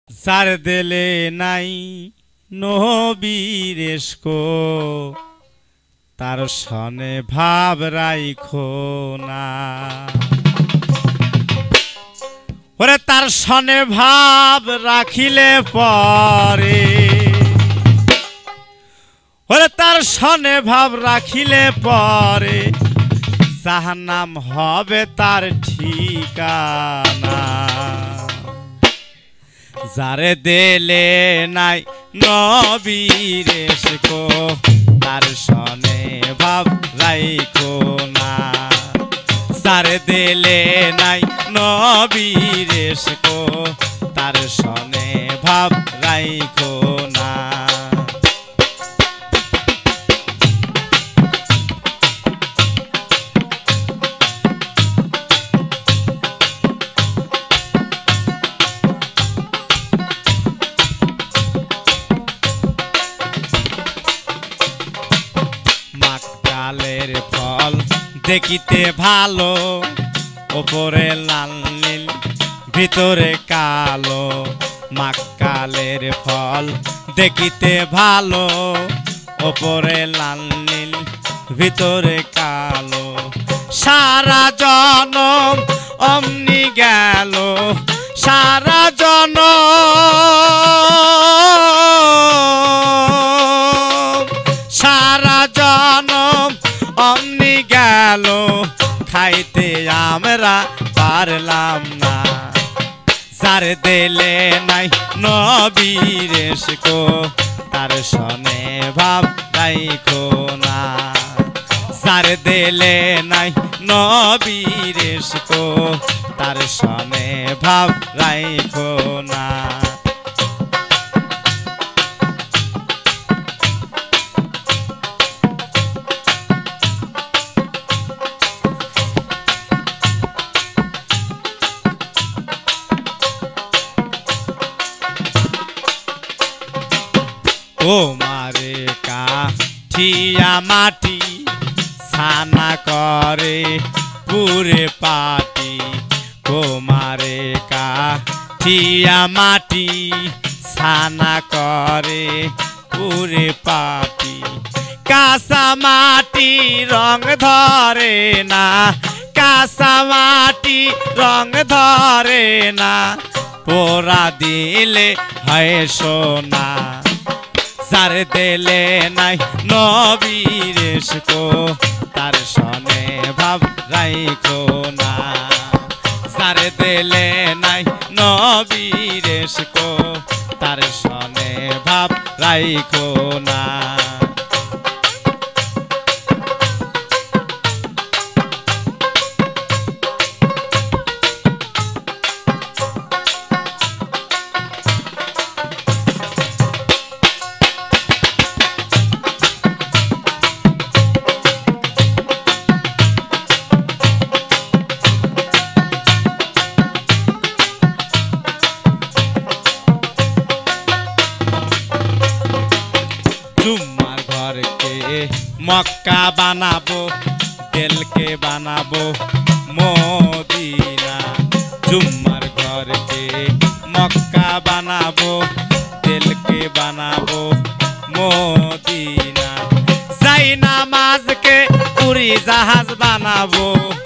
যার দিলে নাই নবীর ইশক তার সনে ভাব রাইখো না। ওরে তার সনে ভাব রাখিলে পরে, ওরে তার সনে ভাব রাখিলে পরে জাহান্নাম হবে তার ঠিকানা। যারে দিলে নাই নবীর ইশক তার সনে ভাব রাইখো না। যারে দিলে নাই নবীর ইশক তার সনে ভাব রাইখো না। মাকালের ফল দেখিতে ভালো, ওপরে লাল নীল ভিতরে কালো। মাকালের ফল দেখিতে ভালো, ওপরে লাল নীল ভিতরে কালো। সারা জনম অমনি গেল, সারা জনম, সারা জনম অমনি গেল, খাইতে আমরা পারলাম না। যার দিলে নাই নবীর ইশক তার সনে ভাব রাইখো না। যার দিলে নাই নবীর ইশক তার সনে ভাব রাইখো না। তোমারে কাঠিয়া মাটি ছানা করে পুরে পাটি। তোমারে কাঠিয়া মাটি ছানা করে পুরে পাটি। কাঁচা মাটি রং ধরে না, কাঁচা মাটি রং ধরে না, পোড়া দিলে হয় সোনা। যার দিলে নাই নবীর ইশক তার সনে ভাব রাইখো না। যার দিলে নাই নবীর ইশক তার সনে ভাব রাইখো না। জুম্মার ঘরকে মক্কা বানাবো, দিলকে বানাবো মদিনা। জুম্মার ঘরকে মক্কা বানাবো, দিলকে বানাবো মদিনা। যাই নামাজকে উড়ি জাহাজ বানাবো,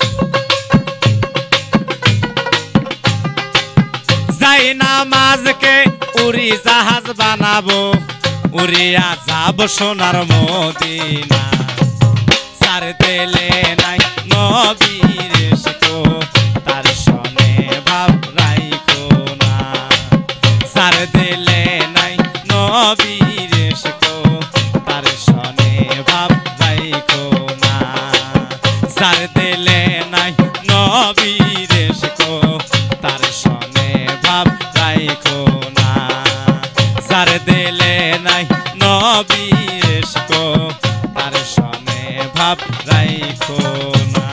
যাই নামাজকে উড়ি জাহাজ বানাবো, উড়িয়া যাব সোনার মদিনা। যার দিলে নাই নবীর ইশক তার সনে ভাব রাইখো না। যার দিলে নাই নবীর ইশক তার সনে ভাব রাইখো না। যার দিলে নাই নবীর ইশক তার সনে ভাব রাইখো না। যার দিলে নাই নবীর ইশক তার সনে ভাব রাইখো না।